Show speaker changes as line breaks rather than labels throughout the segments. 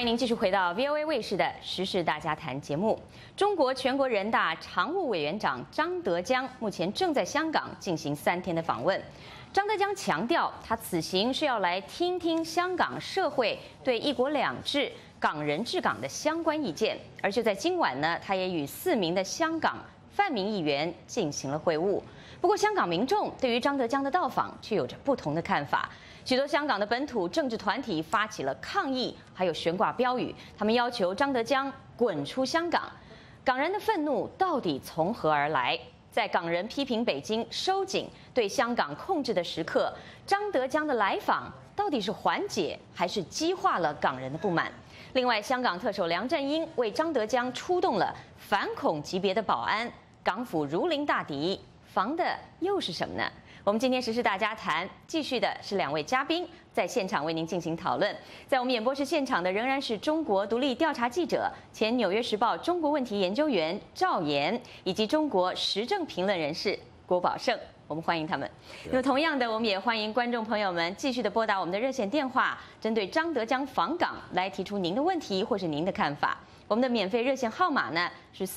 欢迎您继续回到 VOA 卫视的《时事大家谈》节目。中国全国人大常务委员长张德江目前正在香港进行3天的访问。张德江强调，他此行是要来听听香港社会对“一国两制”、港人治港的相关意见。而就在今晚呢，他也与4名的香港泛民议员进行了会晤。不过，香港民众对于张德江的到访却有着不同的看法。许多香港的本土政治团体发起了抗议，还有悬挂标语，他们要求张德江滚出香港。港人的愤怒到底从何而来？在港人批评北京收紧对香港控制的时刻，张德江的来访到底是缓解还是激化了港人的不满？另外，香港特首梁振英为张德江出动了反恐级别的保安，港府如临大敌，防的又是什么呢？我们今天时事大家谈，继续的是2位嘉宾在现场为您进行讨论。在我们演播室现场的仍然是中国独立调查记者、前《纽约时报》中国问题研究员赵岩，以及中国时政评论人士郭宝胜。我们欢迎他们。那么同样的，我们也欢迎观众朋友们继续的拨打我们的热线电话，针对张德江访港来提出您的问题或是您的看法。我们的免费热线号码呢是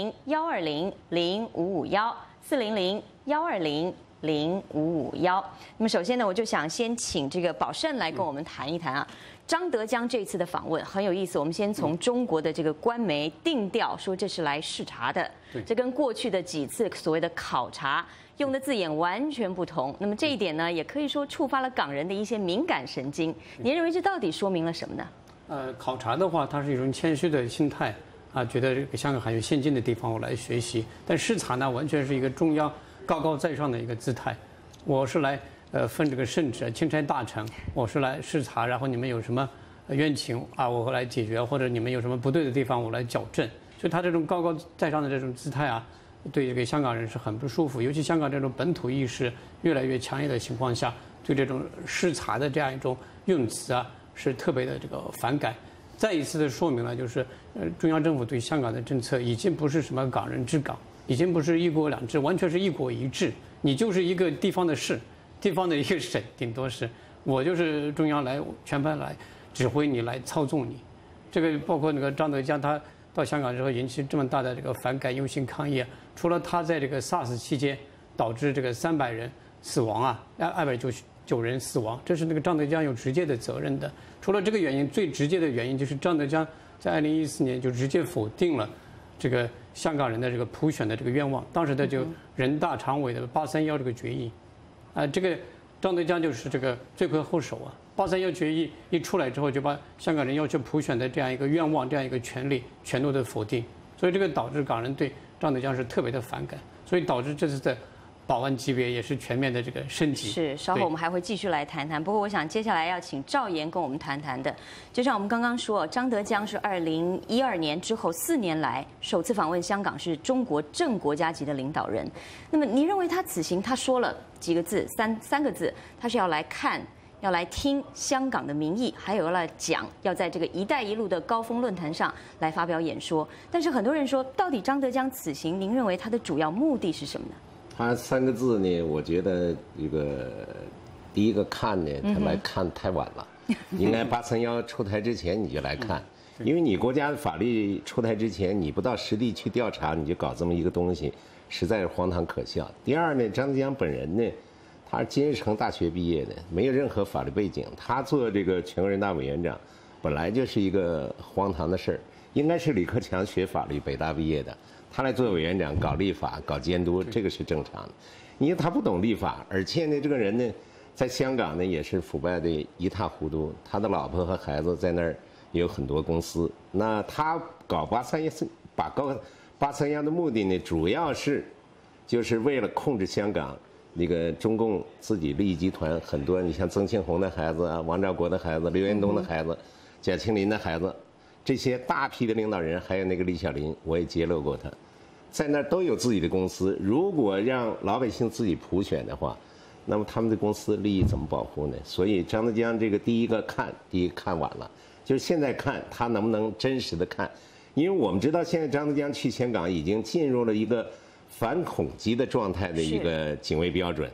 400-120-0551，400-120-0551。那么首先呢，我就想先请这个宝胜来跟我们谈一谈啊。张德江这次的访问很有意思，我们先从中国的这个官媒定调说这是来视察的，这跟过去的几次所谓的考察用的字眼完全不同。那么这一点呢，也可以说触发了港人的一些敏感神经。您认为这到底说明了什么呢？
考察的话，它是一种谦虚的心态啊，觉得这个香港还有先进的地方我来学习。但视察呢，完全是一个中央高高在上的一个姿态，我是来分这个圣旨、钦差大臣，我是来视察，然后你们有什么冤情啊，我会来解决，或者你们有什么不对的地方，我来矫正。所以他这种高高在上的这种姿态啊，对这个香港人是很不舒服。尤其香港这种本土意识越来越强烈的情况下，对这种视察的这样一种用词啊，是特别的这个反感。再一次的说明了，就是中央政府对香港的政策已经不是什么港人治港。已经不是1国2制，完全是1国1制。你就是一个地方的市，地方的一个省，顶多是我就是中央来全盘来指挥你，来操纵你。这个包括那个张德江，他到香港之后引起这么大的这个反感、游行抗议，除了他在这个 SARS 期间导致这个300人死亡啊，299人死亡，这是那个张德江有直接的责任的。除了这个原因，最直接的原因就是张德江在2014年就直接否定了这个香港人的这个普选的这个愿望，当时的就人大常委的831这个决议，这个张德江就是这个罪魁祸首啊。831决议一出来之后，就把香港人要求普选的这样一个愿望、这样一个权利全都的否定，所以这个导致港人对张德江是特别的反感，所以导致这次的保安级别也是全面的这个升级。
是，稍后我们还会继续来谈谈。不过，我想接下来要请赵岩跟我们谈谈的，就像我们刚刚说，张德江是2012年之后4年来首次访问香港，是中国正国家级的领导人。那么，你认为他此行他说了几个字？三个字，他是要来看、要来听香港的民意，还有要来讲，要在这个“一带一路”的高峰论坛上来发表演说。但是很多人说，到底张德江此行，您认为他的主要目的是什么呢？
他3个字呢，我觉得这个第一个看呢，他来看太晚了，应该831出台之前你就来看，因为你国家的法律出台之前，你不到实地去调查，你就搞这么一个东西，实在是荒唐可笑。第二呢，张德江本人呢，他是金日成大学毕业的，没有任何法律背景，他做这个全国人大委员长，本来就是一个荒唐的事儿，应该是李克强学法律，北大毕业的。他来做委员长，搞立法、搞监督，这个是正常的。因为他不懂立法，而且呢，这个人呢，在香港呢也是腐败的一塌糊涂。他的老婆和孩子在那儿也有很多公司。那他搞831的目的呢，主要是就是为了控制香港那个中共自己利益集团很多。你像曾庆红的孩子啊，王兆国的孩子，刘延东的孩子，贾庆林的孩子。这些大批的领导人，还有那个李小林，我也揭露过他，在那儿都有自己的公司。如果让老百姓自己普选的话，那么他们的公司利益怎么保护呢？所以张德江这个第一看晚了，就是现在看他能不能真实的看，因为我们知道现在张德江去香港已经进入了一个反恐级的状态的一个警卫标准，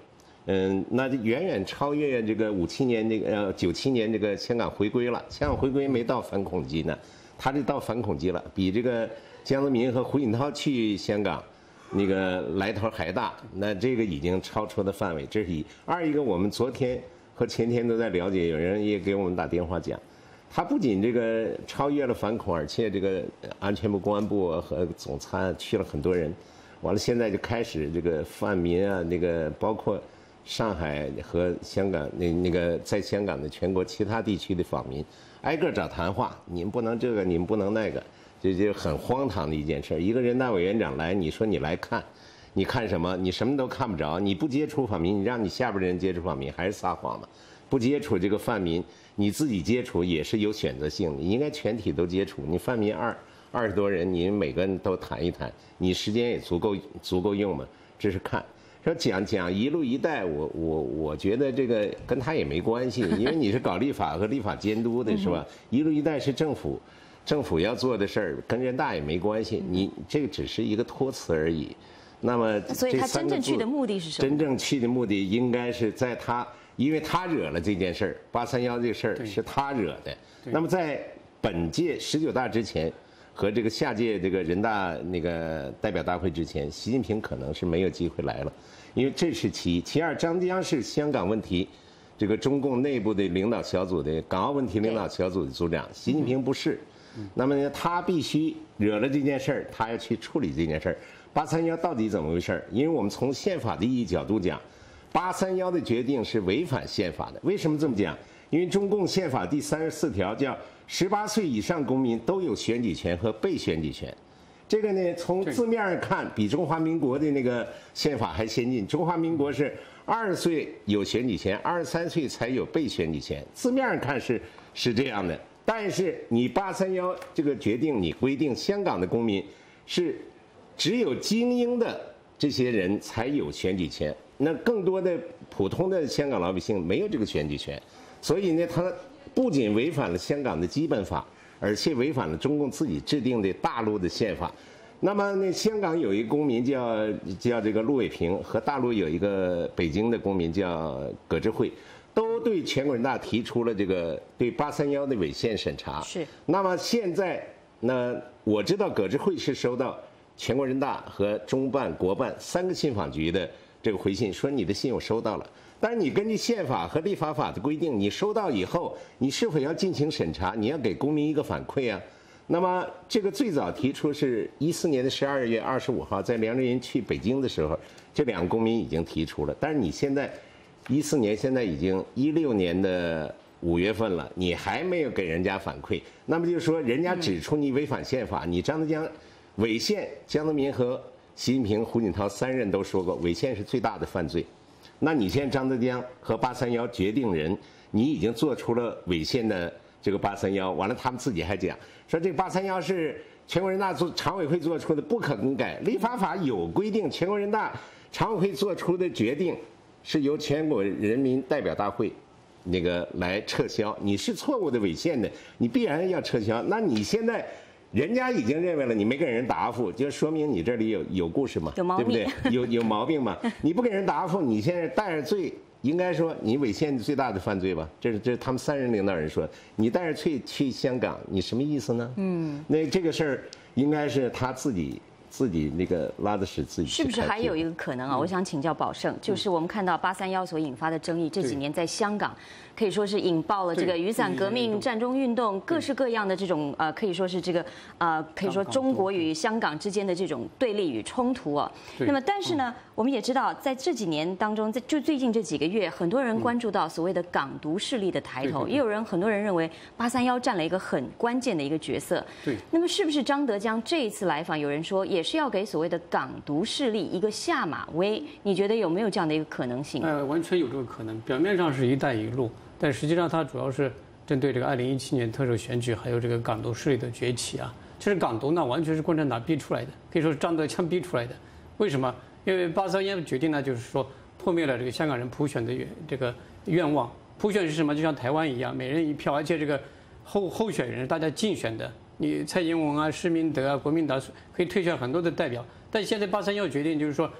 那就远远超越这个57年这个97年这个香港回归了。香港回归没到反恐期呢，他这到反恐期了，比这个江泽民和胡锦涛去香港那个来头还大。那这个已经超出的范围，这是一。二一个，我们昨天和前天都在了解，有人也给我们打电话讲，他不仅这个超越了反恐，而且这个安全部、公安部和总参去了很多人。完了，现在就开始这个泛民啊，那个包括上海和香港那个在香港的全国其他地区的访民，挨个找谈话，你们不能这个，你们不能那个，这很荒唐的一件事。一个人大委员长来，你说你来看，你看什么？你什么都看不着，你不接触访民，你让你下边的人接触访民，还是撒谎嘛？不接触这个泛民，你自己接触也是有选择性的，你应该全体都接触。你泛民20多人，你每个人都谈一谈，你时间也足够用嘛？这是看。说讲一路一带，我觉得这个跟他也没关系，因为你是搞立法和立法监督的是吧？一路一带是政府要做的事儿，跟人大也没关系，你这个只是一个托词而已。那么，
所以他真正去的目的是什么？
真正去的目的应该是在他，因为他惹了这件事儿，831这个事儿是他惹的。那么在本届19大之前。和这个下届这个人大那个代表大会之前，习近平可能是没有机会来了，因为这是其一。其二，张德江是香港问题这个中共内部的领导小组的港澳问题领导小组的组长，习近平不是。那么呢，他必须惹了这件事儿，他要去处理这件事儿。831到底怎么回事？因为我们从宪法的意义角度讲，831的决定是违反宪法的。为什么这么讲？因为中共宪法第34条叫18岁以上公民都有选举权和被选举权。这个呢，从字面上看，比中华民国的那个宪法还先进。中华民国是20岁有选举权，23岁才有被选举权。字面上看是这样的，但是你831这个决定，你规定香港的公民是只有精英的这些人才有选举权，那更多的普通的香港老百姓没有这个选举权。所以呢，他不仅违反了香港的基本法，而且违反了中共自己制定的大陆的宪法。那么呢，香港有一个公民叫这个陆伟平，和大陆有一个北京的公民叫葛智慧，都对全国人大提出了这个对831的违宪审查。
是。那
么现在，我知道葛智慧是收到全国人大和中办、国办3个信访局的这个回信，说你的信我收到了。但是你根据宪法和立法法的规定，你收到以后，你是否要进行审查？你要给公民一个反馈啊。那么这个最早提出是14年的12月25号，在梁振英去北京的时候，这2个公民已经提出了。但是你现在14年，现在已经16年的5月份了，你还没有给人家反馈，那么就是说人家指出你违反宪法，你张德江违宪，江泽民和习近平、胡锦涛3人都说过，违宪是最大的犯罪。那你现在张德江和831决定人，你已经做出了违宪的这个831，完了他们自己还讲说这个831是全国人大常委会做出的，不可更改。立法法有规定，全国人大常委会做出的决定是由全国人民代表大会那个来撤销，你是错误的违宪的，你必然要撤销。那你现在人家已经认为了你没给人答复，就说明你这里有故事嘛，对不对？有毛病嘛？你不给人答复，你现在带着罪，应该说你违宪最大的犯罪吧？这是他们3人领导人说，你带着罪去香港，你什么意思呢？那这个事儿应该是他自己那个拉的屎自己。
是不是还有一个可能啊？我想请教宝胜，就是我们看到831所引发的争议，这几年在香港可以说是引爆了这个雨伞革命、占中运动，各式各样的这种可以说是这个可以说中国与香港之间的这种对立与冲突啊。那么，但是呢，我们也知道，在这几年当中，就最近这几个月，很多人关注到所谓的港独势力的抬头，也有很多人认为831占了一个很关键的一个角色。
对。
那么，是不是张德江这一次来访，有人说也是要给所谓的港独势力一个下马威？你觉得有没有这样的一个可能性？
完全有这个可能。表面上是一带一路。但实际上，它主要是针对这个2017年特首选举，还有这个港独势力的崛起啊。其实港独呢，完全是共产党逼出来的，可以说是张德江逼出来的。为什么？因为831的决定呢，就是说破灭了这个香港人普选的这个愿望。普选是什么？就像台湾一样，每人一票，而且这个候选人大家竞选的，你蔡英文啊、施明德啊、国民党可以推选很多的代表。但现在831决定就是说，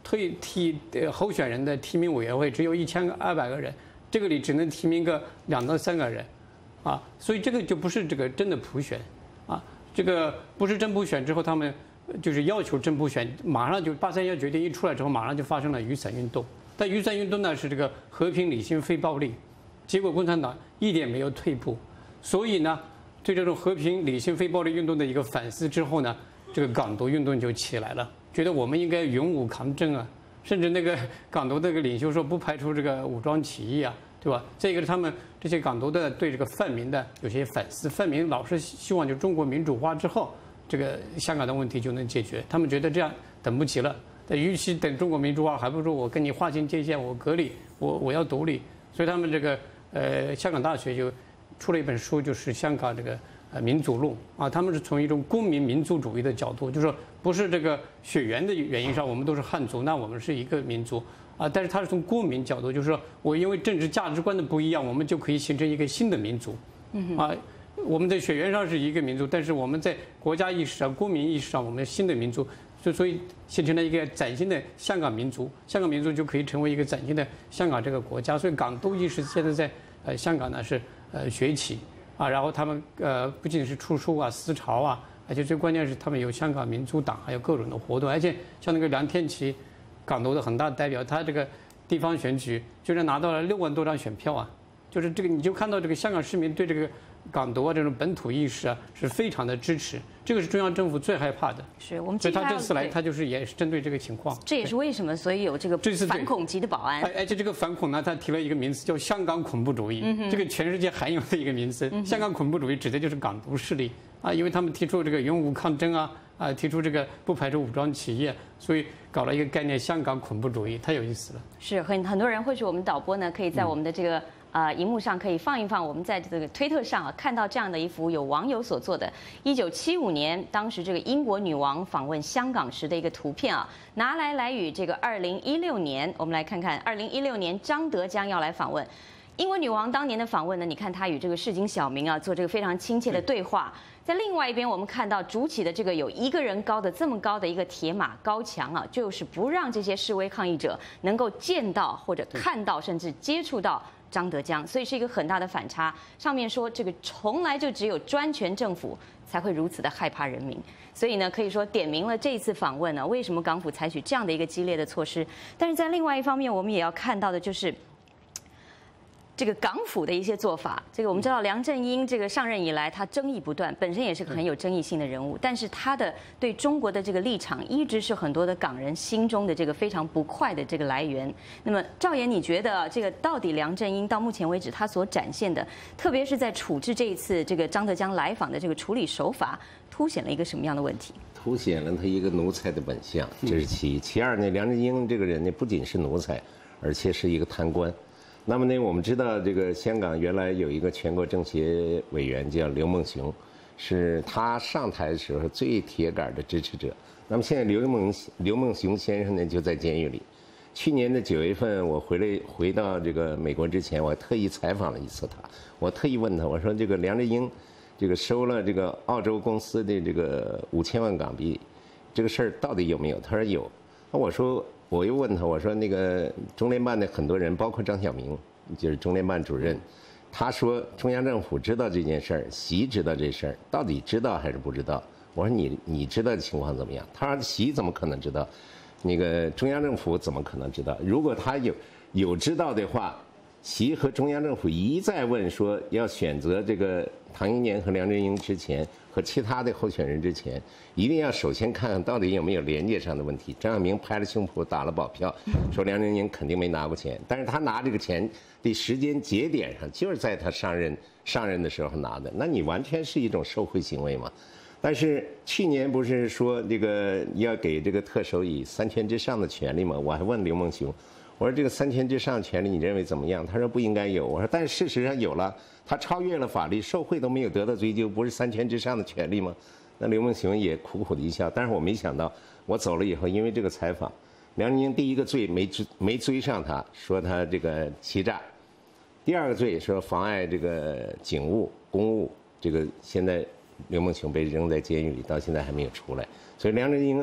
候选人的提名委员会只有1200个人，这个里只能提名个2到3个人，啊，所以这个就不是这个真的普选，啊，这个不是真普选之后，他们就是要求真普选，马上就831决定一出来之后，马上就发生了雨伞运动。但雨伞运动呢是这个和平、理性、非暴力，结果共产党一点没有退步，所以呢，对这种和平、理性、非暴力运动的一个反思之后呢，这个港独运动就起来了，觉得我们应该勇武抗争啊，甚至那个港独那个领袖说不排除这个武装起义啊，对吧？这个他们这些港独的对这个泛民的有些反思，泛民老是希望就中国民主化之后，这个香港的问题就能解决，他们觉得这样等不及了。与其等中国民主化，还不如我跟你划清界限，我隔离，我要独立。所以他们这个香港大学就出了一本书，就是香港这个民主论啊，他们是从一种公民民族主义的角度，就是说不是这个血缘的原因上，我们都是汉族，那我们是一个民族啊，但是他是从公民角度，就是说我因为政治价值观的不一样，我们就可以形成一个新的民族，啊。我们在血缘上是一个民族，但是我们在国家意识上、公民意识上，我们新的民族，所以形成了一个崭新的香港民族。香港民族就可以成为一个崭新的香港这个国家。所以港独意识现在在香港呢是崛起啊，然后他们不仅是出书啊、思潮啊，而且最关键是他们有香港民族党，还有各种的活动。而且像那个梁天琦，港独的很大代表，他这个地方选举居然拿到了6万多张选票啊！就是这个，你就看到这个香港市民对这个港独啊这种本土意识啊是非常的支持，这个是中央政府最害怕的。
是我们
所以他这次来，他就是也是针对这个情况。
这也是为什么，所以有这个反恐级的保安。
而且这个反恐呢，他提了一个名词叫香港恐怖主义，这个全世界罕有的一个名词。香港恐怖主义指的就是港独势力啊，因为他们提出这个勇武抗争啊，提出这个不排除武装起义，所以搞了一个概念香港恐怖主义，太有意思了。
是很多人，或许我们导播呢，可以在我们的这个。荧幕上可以放一放，我们在这个推特上看到这样的一幅有网友所做的1975年当时这个英国女王访问香港时的一个图片啊，拿来与这个2016年，我们来看看2016年张德江要来访问。英国女王当年的访问呢，你看她与这个市井小民啊做这个非常亲切的对话。在另外一边，我们看到筑起的这个有1个人高的这么高的一个铁马高墙啊，就是不让这些示威抗议者能够见到或者看到，甚至接触到张德江，所以是一个很大的反差。上面说这个从来就只有专权政府才会如此的害怕人民，所以呢，可以说点明了这一次访问呢，为什么港府采取这样的一个激烈的措施。但是在另外一方面，我们也要看到的就是。这个港府的一些做法，这个我们知道梁振英这个上任以来，他争议不断，本身也是个很有争议性的人物，但是他的对中国的这个立场，一直是很多的港人心中的这个非常不快的这个来源。那么赵岩，你觉得这个到底梁振英到目前为止他所展现的，特别是在处置这一次这个张德江来访的这个处理手法，凸显了一个什么样的问题？
凸显了他一个奴才的本相，这是其一。其二呢，梁振英这个人呢，不仅是奴才，而且是一个贪官。那么呢，我们知道这个香港原来有一个全国政协委员叫刘梦熊，是他上台的时候最铁杆的支持者。那么现在刘梦熊先生呢就在监狱里。去年的9月份，我回到这个美国之前，我特意采访了一次他。我特意问他，我说这个梁振英，这个收了这个澳洲公司的这个5000万港币，这个事儿到底有没有？他说有。那我又问他，我说那个中联办的很多人，包括张晓明，就是中联办主任，他说中央政府知道这件事儿，习知道这事儿，到底知道还是不知道？我说你知道的情况怎么样？他说习怎么可能知道？那个中央政府怎么可能知道？如果他有知道的话，习和中央政府一再问说要选择这个唐英年和梁振英之前和其他的候选人之前，一定要首先看看到底有没有廉洁上的问题。张晓明拍了胸脯打了保票，说梁振英肯定没拿过钱，但是他拿这个钱的时间节点上就是在他上任的时候拿的，那你完全是一种受贿行为嘛。但是去年不是说这个要给这个特首以3权之上的权利吗？我还问刘梦熊，我说这个3权之上权利你认为怎么样？他说不应该有。我说但是事实上有了，他超越了法律，受贿都没有得到追究，不是3权之上的权利吗？那刘梦熊也苦苦的一笑。但是我没想到，我走了以后，因为这个采访，梁振英第一个罪没追上他，说他这个欺诈；第二个罪说妨碍这个警务公务，这个现在刘梦熊被扔在监狱里，到现在还没有出来。所以梁振英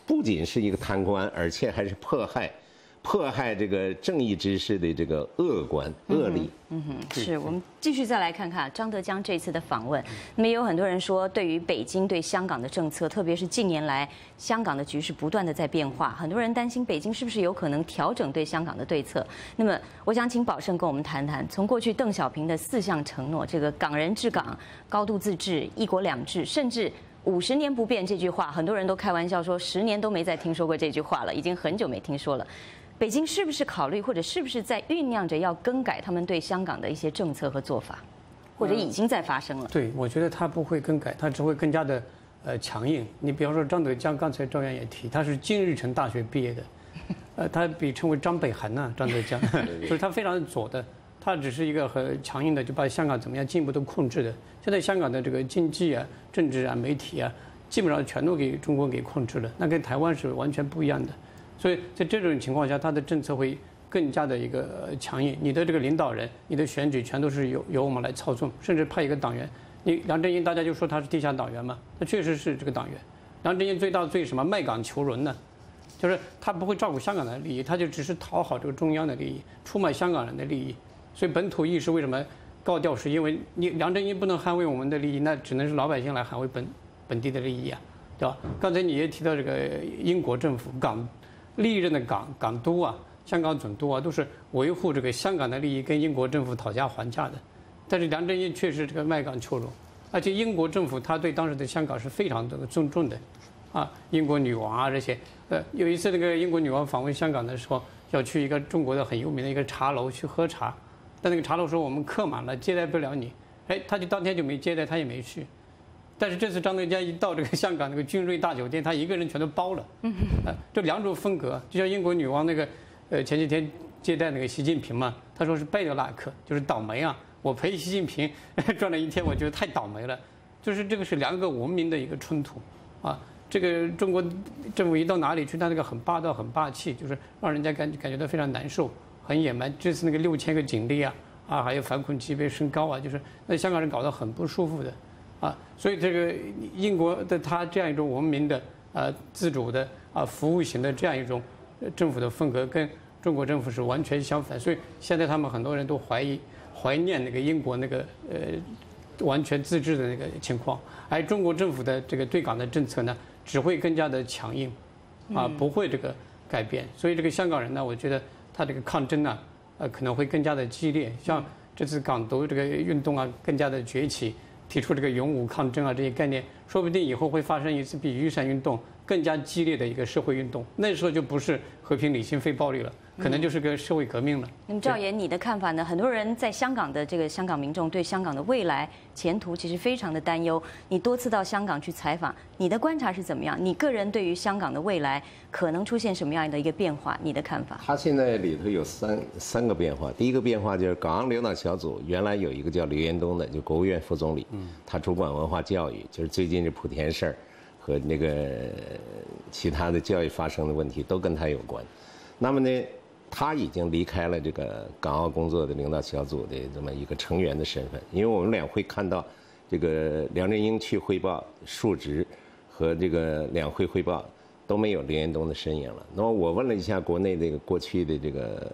不仅是一个贪官，而且还是迫害这个正义之士的这个恶力。
是我们继续再来看看张德江这次的访问。那么也有很多人说，对于北京对香港的政策，特别是近年来香港的局势不断的在变化，很多人担心北京是不是有可能调整对香港的对策。那么我想请宝胜跟我们谈谈，从过去邓小平的4项承诺，这个港人治港、高度自治、1国2制，甚至50年不变这句话，很多人都开玩笑说10年都没再听说过这句话了，已经很久没听说了。北京是不是考虑，或者是不是在酝酿着要更改他们对香港的一些政策和做法，或者已经在发生了？
对，我觉得他不会更改，他只会更加的强硬。你比方说张德江，刚才赵源也提，他是金日成大学毕业的，他被称为张北韩呐，张德江，就是他非常的左的，他只是一个很强硬的，就把香港怎么样进一步都控制的。现在香港的这个经济啊、政治啊、媒体啊，基本上全都给中国给控制了，那跟台湾是完全不一样的。所以在这种情况下，他的政策会更加的一个强硬。你的这个领导人、你的选举全都是由我们来操纵，甚至派一个党员。你梁振英大家就说他是地下党员嘛，他确实是这个党员。梁振英最大的罪什么？卖港求荣呢？就是他不会照顾香港的利益，他就只是讨好这个中央的利益，出卖香港人的利益。所以本土意识为什么高调？是因为你梁振英不能捍卫我们的利益，那只能是老百姓来捍卫本地的利益啊，对吧？刚才你也提到这个英国政府历任的港督啊、香港总督啊，都是维护这个香港的利益，跟英国政府讨价还价的。但是梁振英确实这个卖港求荣，而且英国政府他对当时的香港是非常的尊重的，啊，英国女王啊这些，有一次那个英国女王访问香港的时候，要去一个中国的很有名的一个茶楼去喝茶，但那个茶楼说我们客满了，接待不了你，他就当天就没接待，他也没去。但是这次张德江一到这个香港那个君瑞大酒店，他一个人全都包了。这两种风格，就像英国女王那个，前几天接待那个习近平嘛，他说是拜德纳克，就是倒霉啊！我陪习近平转了一天，我觉得太倒霉了。就是这个是2个文明的一个冲突，啊，这个中国政府一到哪里去，他那个很霸道、很霸气，就是让人家感觉到非常难受，很野蛮。这次那个6000个警力啊，还有反恐级别升高啊，就是那香港人搞得很不舒服的。所以这个英国的他这样一种文明的自主的服务型的这样一种政府的风格，跟中国政府是完全相反。所以现在他们很多人都怀念那个英国那个完全自治的那个情况，而中国政府的这个对港的政策呢，只会更加的强硬，不会这个改变。所以这个香港人呢，我觉得他这个抗争呢，可能会更加的激烈。像这次港独这个运动啊，更加的崛起。提出这个勇武抗争啊这些概念，说不定以后会发生一次比雨伞运动更加激烈的一个社会运动，那时候就不是和平理性非暴力了，可能就是个社会革命了。
那么赵岩，你的看法呢？很多人在香港的这个香港民众对香港的未来前途其实非常的担忧。你多次到香港去采访，你的观察是怎么样？你个人对于香港的未来可能出现什么样的一个变化？你的看法？
他现在里头有三个变化。第一个变化就是港澳领导小组原来有一个叫刘延东的，就国务院副总理，他主管文化教育，就是最近这莆田事儿和那个其他的教育发生的问题都跟他有关。那么呢，他已经离开了这个港澳工作的领导小组的这么一个成员的身份，因为我们两会看到这个梁振英去汇报述职和这个两会汇报都没有刘延东的身影了。那么我问了一下国内这个过去的这个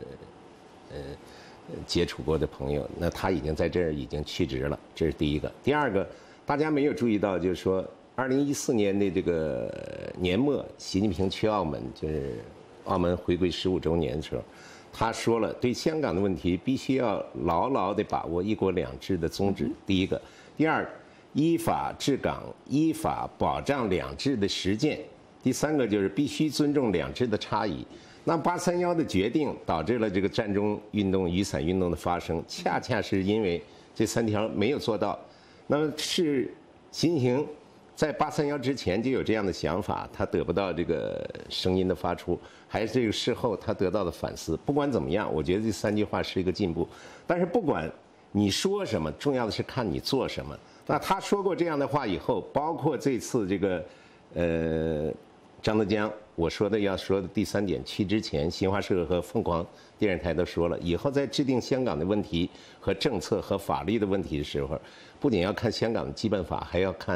接触过的朋友，那他已经在这儿已经去职了，这是第一个。第二个，大家没有注意到，就是说2014年的这个年末，习近平去澳门，就是澳门回归15周年的时候，他说了，对香港的问题必须要牢牢地把握1国2制的宗旨。第一个，第二，依法治港，依法保障2制的实践。第三个就是必须尊重2制的差异。那831的决定导致了这个占中运动、雨伞运动的发生，恰恰是因为这3条没有做到。那么是习近平在831之前就有这样的想法，他得不到这个声音的发出，还是这个事后他得到的反思。不管怎么样，我觉得这3句话是一个进步。但是不管你说什么，重要的是看你做什么。那他说过这样的话以后，包括这次这个张德江我说的要说的第3点，去之前新华社和凤凰电视台都说了，以后在制定香港的问题和政策和法律的问题的时候，不仅要看香港的基本法，还要看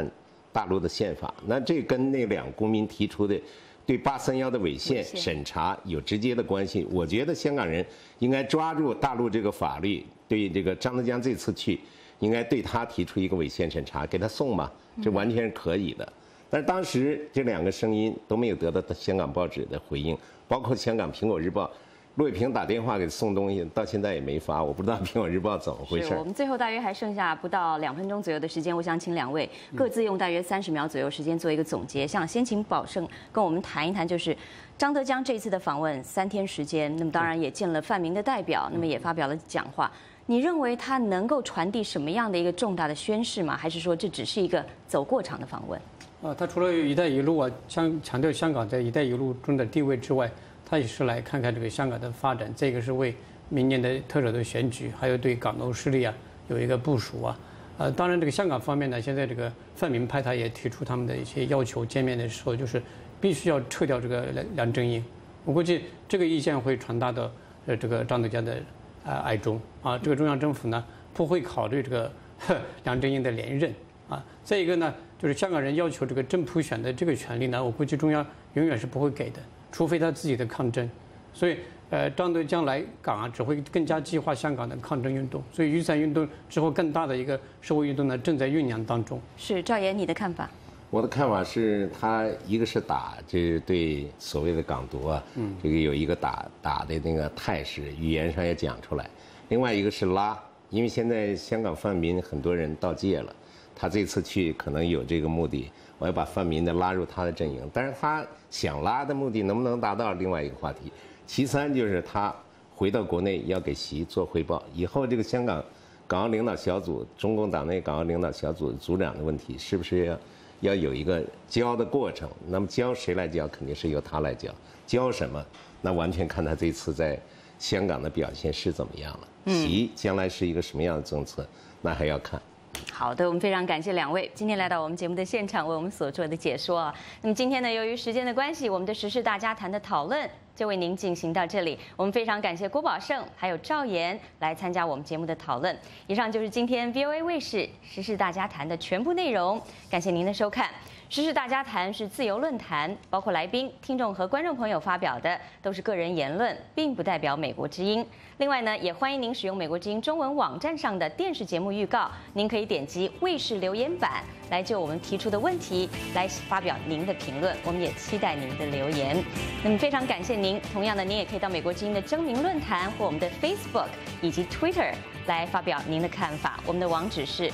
大陆的宪法。那这跟那两公民提出的对831的违宪审查有直接的关系。我觉得香港人应该抓住大陆这个法律，对这个张德江这次去，应该对他提出一个违宪审查，给他送嘛，这完全是可以的。但是当时这两个声音都没有得到香港报纸的回应，包括香港《苹果日报》。陆伟平打电话给送东西，到现在也没发，我不知道《苹果日报》怎么回事。
我们最后大约还剩下不到2分钟左右的时间，我想请两位各自用大约30秒左右时间做一个总结。想先请宝胜跟我们谈一谈，就是张德江这一次的访问3天时间，那么当然也见了泛民的代表，那么也发表了讲话。你认为他能够传递什么样的一个重大的宣示吗？还是说这只是一个走过场的访问？
他除了“一带一路”啊，强调香港在“一带一路”中的地位之外，他也是来看看这个香港的发展，这个是为明年的特首的选举，还有对港澳势力啊有一个部署啊。当然这个香港方面呢，现在这个泛民派他也提出他们的一些要求，见面的时候就是必须要撤掉这个梁振英。我估计这个意见会传达到这个张德江的爱中啊。这个中央政府呢不会考虑这个梁振英的连任啊。再一个呢，就是香港人要求这个真普选的这个权利呢，我估计中央永远是不会给的。除非他自己的抗争，所以张德江来港啊，只会更加激化香港的抗争运动。所以雨伞运动之后更大的一个社会运动呢，正在酝酿当中。
是赵岩，你的看法？
我的看法是，他一个是打这对所谓的港独啊，这个有一个打的那个态势，语言上也讲出来；另外一个是拉，因为现在香港泛民很多人到界了，他这次去可能有这个目的。我要把泛民的拉入他的阵营，但是他想拉的目的能不能达到，另外一个话题。其三就是他回到国内要给习做汇报，以后这个香港港澳领导小组，中共党内港澳领导小组组长的问题，是不是要有一个教的过程？那么教谁来教，肯定是由他来教。教什么？那完全看他这次在香港的表现是怎么样了。习将来是一个什么样的政策，那还要看。
好的，我们非常感谢两位今天来到我们节目的现场，为我们所做的解说啊。那么今天呢，由于时间的关系，我们的时事大家谈的讨论就为您进行到这里。我们非常感谢郭宝胜还有赵岩来参加我们节目的讨论。以上就是今天 VOA 卫视时事大家谈的全部内容，感谢您的收看。时事大家谈是自由论坛，包括来宾、听众和观众朋友发表的都是个人言论，并不代表美国之音。另外呢，也欢迎您使用美国之音中文网站上的电视节目预告，您可以点击卫视留言板来就我们提出的问题来发表您的评论，我们也期待您的留言。那么非常感谢您，同样的，您也可以到美国之音的征名论坛或我们的 Facebook 以及 Twitter 来发表您的看法。我们的网址是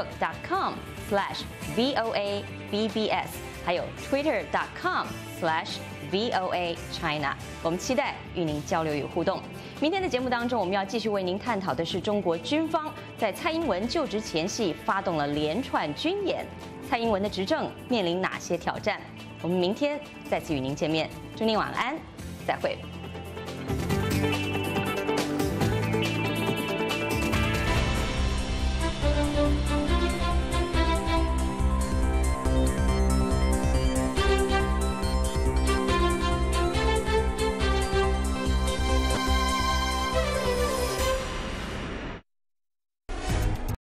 facebook.com/VOA-BBS， 还有 twitter.com/VOA China。我们期待与您交流与互动。明天的节目当中，我们要继续为您探讨的是中国军方在蔡英文就职前夕发动了连串军演，蔡英文的执政面临哪些挑战？我们明天再次与您见面，祝您晚安，再会。